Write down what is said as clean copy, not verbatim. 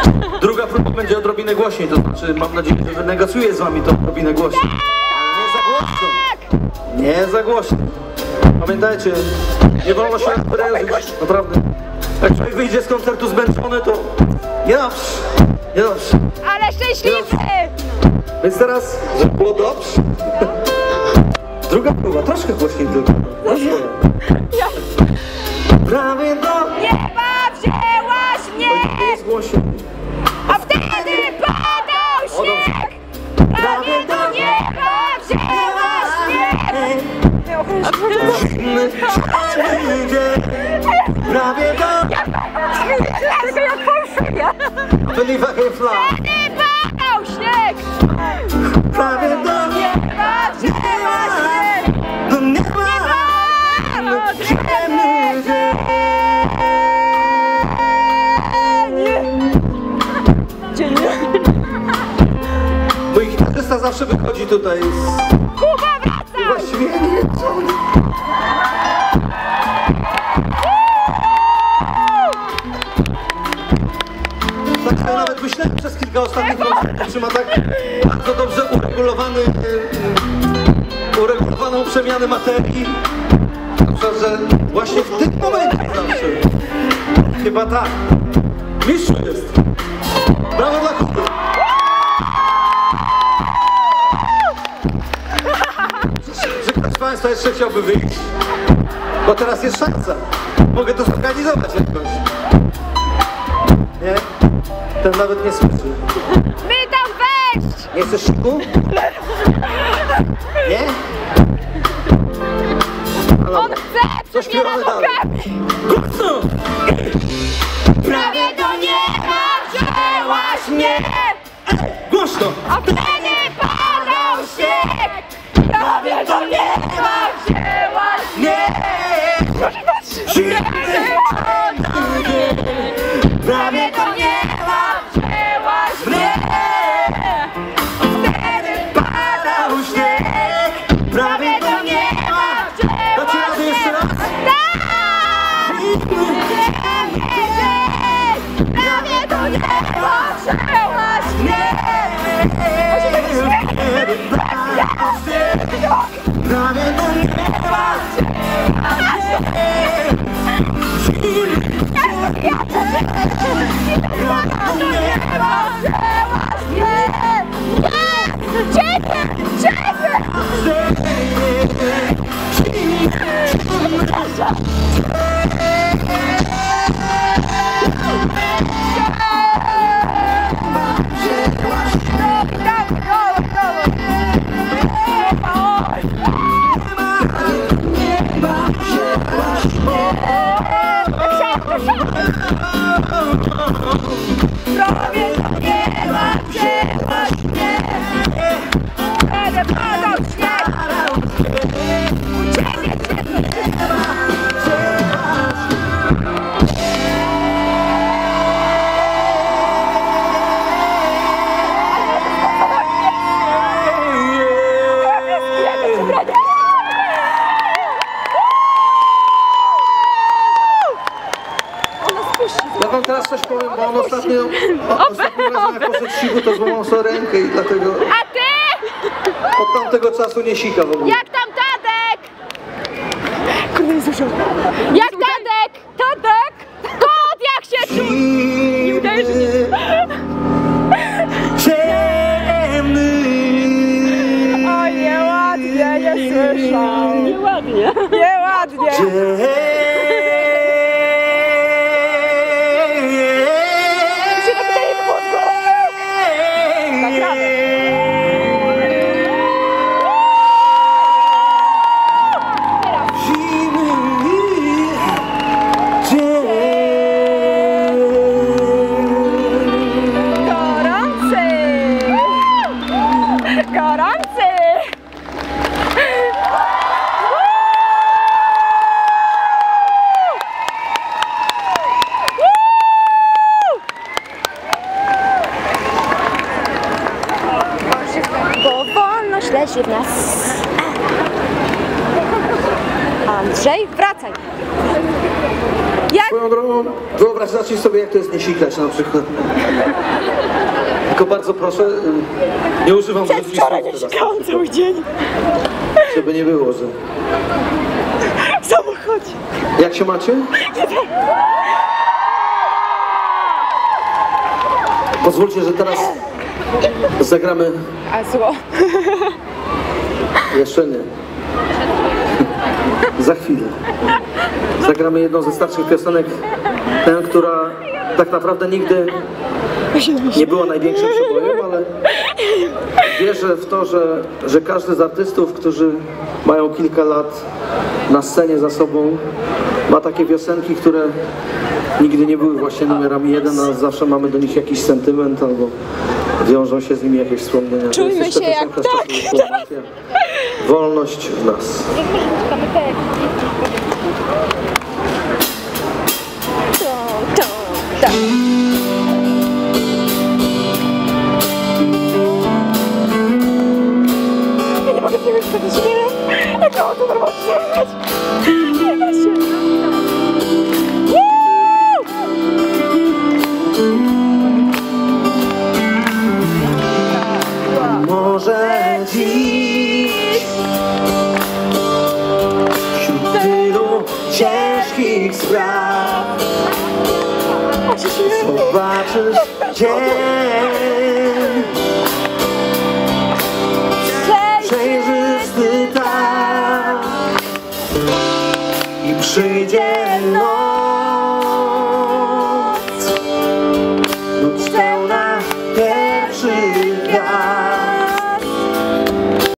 Druga próba będzie odrobinę głośniej, to znaczy mam nadzieję, że wynegocjuję z wami to odrobinę głośniej. Ale nie za głośno. Nie za głośno. Pamiętajcie, nie wolno się rozprężyć, naprawdę. Jak człowiek wyjdzie z koncertu zmęczony, to niedobrze, niedobrze. Ale szczęśliwy! Więc teraz, żeby było dobrze. Druga próba, troszkę głośniej tylko. Prawie do Nieba wzięłaś mnie! jest głośniej. A wtedy padał śnieg! Prawie do nieba wzięłaś mnie! Prawie do Tylko jak fałszywie! Believe I can fly. Wtedy padał śnieg! Prawie do Nieba wzięłaś mnie! do nieba. Mój gitarzysta zawsze wychodzi tutaj z... Kuba, wracaj! Właściwie ja nie wiem co on... Tak sobie nawet myślałem przez kilka ostatnich koncertów, czy ma tak bardzo dobrze uregulowaną przemianę materii. Na przykład, że właśnie w tym momencie zawsze. Chyba tak. Mistrzu jest. Brawo dla Kuby. Że ktoś z Państwa jeszcze chciałby wyjść, bo teraz jest szansa. Mogę to zorganizować jakoś. Nie? Ten nawet nie słyszy. My tam wejść! Nie chcesz siku? Nie? No On chce! co śpiewamy dalej? Głośno! Prawie do nieba wzięłaś mnie! Głośno! A wtedy padał śnieg! Prawie do nieba wzięłaś mnie! Prawie do nieba wzięłaś mnie! Wtedy padał śnieg! Prawie do nieba! Dacie radę jeszcze raz? Prawie do nieba wzięłaś mnie! Prawie do nieba! Prawie do nieba wzięłaś mnie! Wtedy padał śnieg! Ja wam teraz coś powiem, bo on ostatni raz jak poszedł siku, to złamał sobie rękę i dlatego A ty? od tamtego czasu nie sika w ogóle. Jak tam Tadek? Jak Tadek? Tadek? Kot jak się czuje? Nie udaje się nie- ciemny. Oj, nieładnie, nie słyszał. Nieładnie. Nieładnie. zacznij sobie, jak to jest nie sikać na przykład. Tylko bardzo proszę, nie używam brzydkich słów Wczoraj nie teraz. sikałam cały dzień. Żeby nie było, że... W samochodzie. Jak się macie? Pozwólcie, że teraz zagramy... A zło. Jeszcze nie. Za chwilę. Zagramy jedną ze starszych piosenek, tę, która tak naprawdę nigdy nie była największym przebojem, ale wierzę w to, że każdy z artystów, którzy mają kilka lat na scenie za sobą, ma takie piosenki, które nigdy nie były właśnie numerami jeden, ale zawsze mamy do nich jakiś sentyment albo wiążą się z nimi jakieś wspomnienia. To Czujmy jest jeszcze się jak piosenka z czasów Słowacji. Wolność w nas. Tak. Ja nie mogę tego już powiedzieć, nie wiem. Jak mam to normalnie zrobić. Nie da się. Może dziś wśród tylu ciężkich spraw zobaczysz dzień przejrzysty tak i przyjdzie